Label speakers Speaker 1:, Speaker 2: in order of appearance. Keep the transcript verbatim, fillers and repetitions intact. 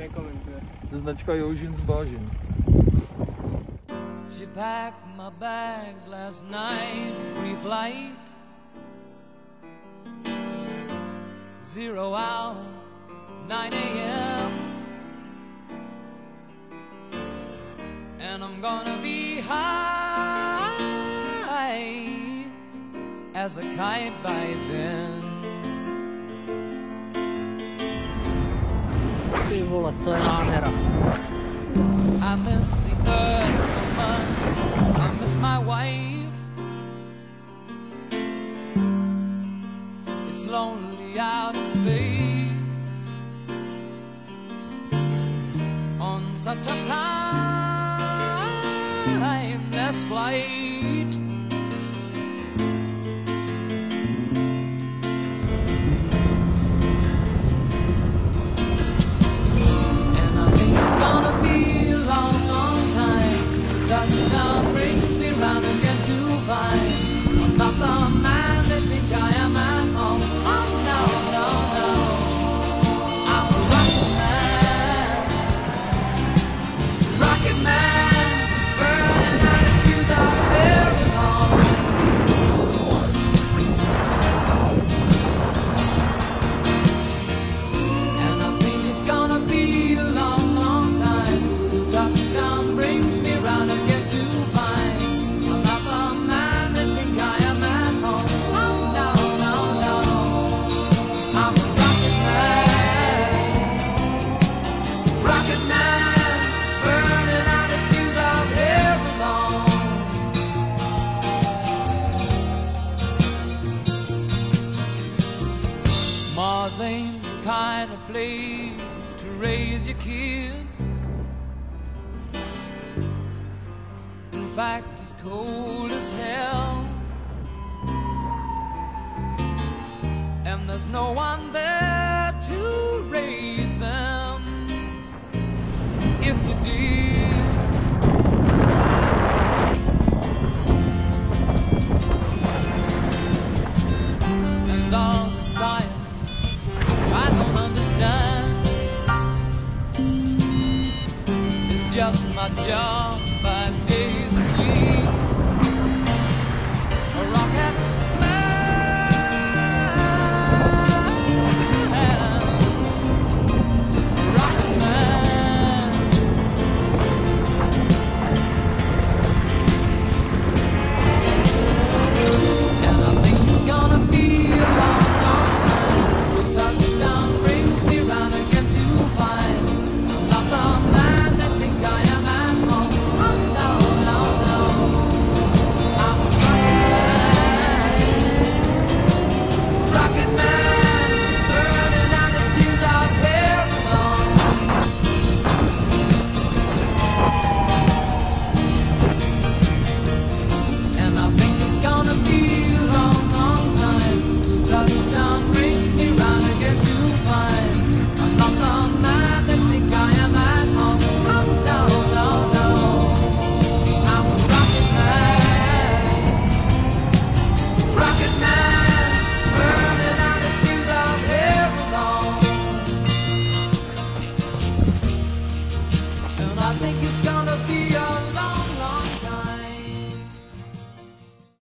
Speaker 1: nekomentuje.
Speaker 2: Značka Jožin z Bážin.
Speaker 3: She packed my bags last night, pre-flight. Zero hour, nine A M And I'm gonna be high as a kite by then.
Speaker 4: Ty vole, to je nádhera.
Speaker 3: I miss the earth so much, I miss my wife. It's lonely out in space on such a timeless flight. And I think it's gonna be a long, long time. Touchdown brings me round again to find I'm not the man they think I am at home. Oh no, no, no, I'm a rocket man, rocket man, burning out his fuse out very long. And I think it's gonna be a long, long time till touchdown brings me round again to find I'm not the man they think I am at home. Oh no, no, no, I'm a rocket man, rocket man, burning out his fuse out very long. Mars ain't the kind of place to raise your kids. In fact, it's cold as hell, and there's no one there to raise them. If you did, and all the science I don't understand, it's just my job. Five